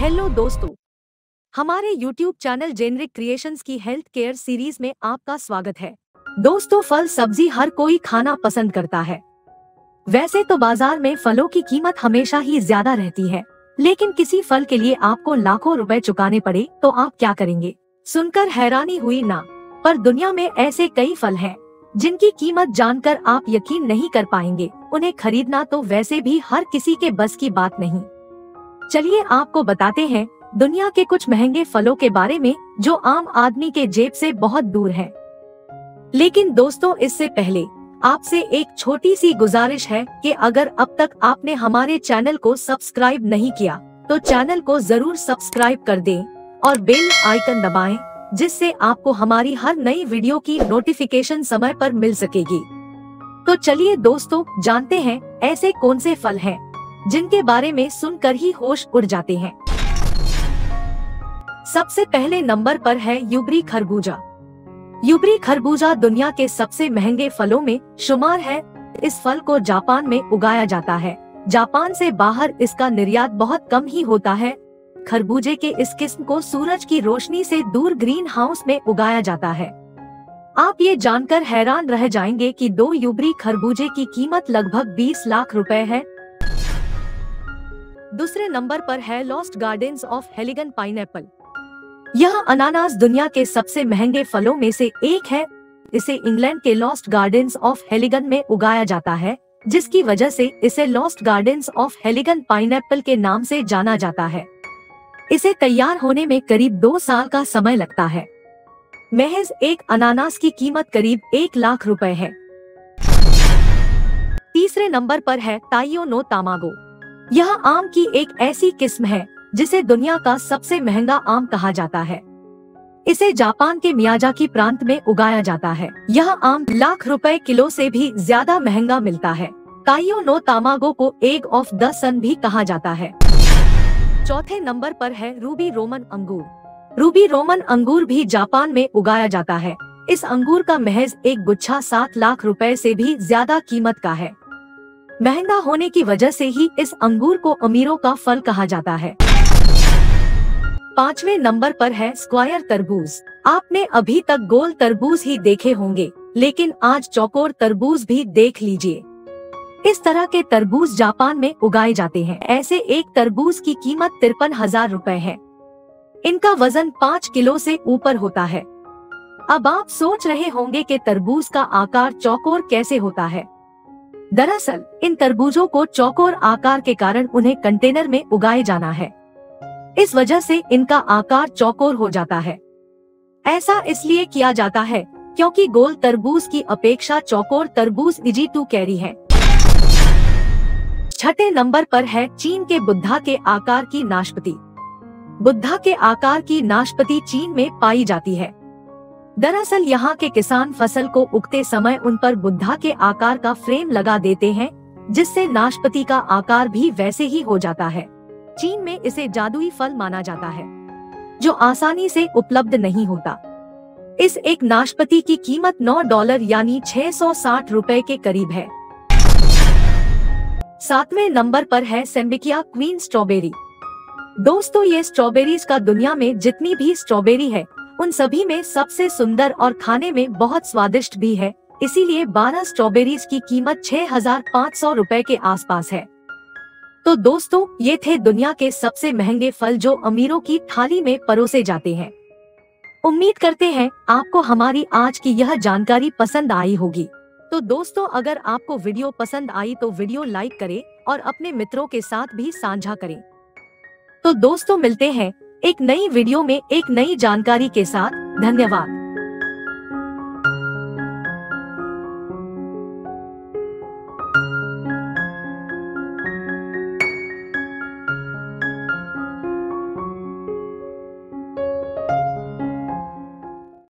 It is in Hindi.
हेलो दोस्तों, हमारे YouTube चैनल जेनरिक क्रिएशंस की हेल्थ केयर सीरीज में आपका स्वागत है। दोस्तों, फल सब्जी हर कोई खाना पसंद करता है। वैसे तो बाजार में फलों की कीमत हमेशा ही ज्यादा रहती है, लेकिन किसी फल के लिए आपको लाखों रुपए चुकाने पड़े तो आप क्या करेंगे? सुनकर हैरानी हुई ना? पर दुनिया में ऐसे कई फल हैं जिनकी कीमत जानकर आप यकीन नहीं कर पाएंगे। उन्हें खरीदना तो वैसे भी हर किसी के बस की बात नहीं। चलिए आपको बताते हैं दुनिया के कुछ महंगे फलों के बारे में जो आम आदमी के जेब से बहुत दूर हैं। लेकिन दोस्तों, इससे पहले आपसे एक छोटी सी गुजारिश है कि अगर अब तक आपने हमारे चैनल को सब्सक्राइब नहीं किया तो चैनल को जरूर सब्सक्राइब कर दें और बेल आइकन दबाएं, जिससे आपको हमारी हर नई वीडियो की नोटिफिकेशन समय पर मिल सकेगी। तो चलिए दोस्तों, जानते हैं ऐसे कौन से फल हैं जिनके बारे में सुनकर ही होश उड़ जाते हैं। सबसे पहले नंबर पर है यूबरी खरबूजा। यूबरी खरबूजा दुनिया के सबसे महंगे फलों में शुमार है। इस फल को जापान में उगाया जाता है। जापान से बाहर इसका निर्यात बहुत कम ही होता है। खरबूजे के इस किस्म को सूरज की रोशनी से दूर ग्रीन हाउस में उगाया जाता है। आप ये जानकर हैरान रह जाएंगे कि 2 यूबरी खरबूजे की कीमत लगभग 20 लाख रुपए है। दूसरे नंबर पर है lost gardens of Heligan pineapple. यह अनानास दुनिया के सबसे महंगे फलों में से एक है। इसे इंग्लैंड के लॉस्ट गार्डन्स ऑफ हेलिगन में उगाया जाता है, जिसकी वजह से इसे lost gardens of Heligan pineapple के नाम से जाना जाता है। इसे तैयार होने में करीब 2 साल का समय लगता है। महज एक अनानास की कीमत करीब 1 लाख रुपए है। तीसरे नंबर पर है ताइयो नो तामागो। यह आम की एक ऐसी किस्म है जिसे दुनिया का सबसे महंगा आम कहा जाता है। इसे जापान के मियाजाकी प्रांत में उगाया जाता है। यह आम लाख रुपए किलो से भी ज्यादा महंगा मिलता है। ताइयो नो तामागो को एग ऑफ द सन भी कहा जाता है। चौथे नंबर पर है रूबी रोमन अंगूर। रूबी रोमन अंगूर भी जापान में उगाया जाता है। इस अंगूर का महज एक गुच्छा 7 लाख रुपए से भी ज्यादा कीमत का है। महंगा होने की वजह से ही इस अंगूर को अमीरों का फल कहा जाता है। पांचवें नंबर पर है स्क्वायर तरबूज। आपने अभी तक गोल तरबूज ही देखे होंगे, लेकिन आज चौकोर तरबूज भी देख लीजिए। इस तरह के तरबूज जापान में उगाए जाते हैं। ऐसे एक तरबूज की कीमत 53,000 रुपए है। इनका वजन 5 किलो से ऊपर होता है। अब आप सोच रहे होंगे कि तरबूज का आकार चौकोर कैसे होता है। दरअसल इन तरबूजों को चौकोर आकार के कारण उन्हें कंटेनर में उगाए जाना है। इस वजह से इनका आकार चौकोर हो जाता है। ऐसा इसलिए किया जाता है क्योंकि गोल तरबूज की अपेक्षा चौकोर तरबूज इजी टू कैरी है। छठे नंबर पर है चीन के बुद्धा के आकार की नाशपाती। बुद्धा के आकार की नाशपाती चीन में पाई जाती है। दरअसल यहाँ के किसान फसल को उगते समय उन पर बुद्धा के आकार का फ्रेम लगा देते हैं, जिससे नाशपाती का आकार भी वैसे ही हो जाता है। चीन में इसे जादुई फल माना जाता है, जो आसानी से उपलब्ध नहीं होता। इस एक नाशपाती की कीमत $9 यानी 660 रुपए के करीब है। 7वें नंबर पर है सेम्बिकिया क्वीन स्ट्रॉबेरी। दोस्तों, ये स्ट्रॉबेरीज का दुनिया में जितनी भी स्ट्रॉबेरी है उन सभी में सबसे सुंदर और खाने में बहुत स्वादिष्ट भी है। इसीलिए 12 स्ट्रॉबेरीज की कीमत 6,500 रुपए के आसपास है। तो दोस्तों, ये थे दुनिया के सबसे महंगे फल जो अमीरों की थाली में परोसे जाते हैं। उम्मीद करते हैं आपको हमारी आज की यह जानकारी पसंद आई होगी। तो दोस्तों, अगर आपको वीडियो पसंद आई तो वीडियो लाइक करें और अपने मित्रों के साथ भी साझा करें। तो दोस्तों, मिलते हैं एक नई वीडियो में एक नई जानकारी के साथ। धन्यवाद।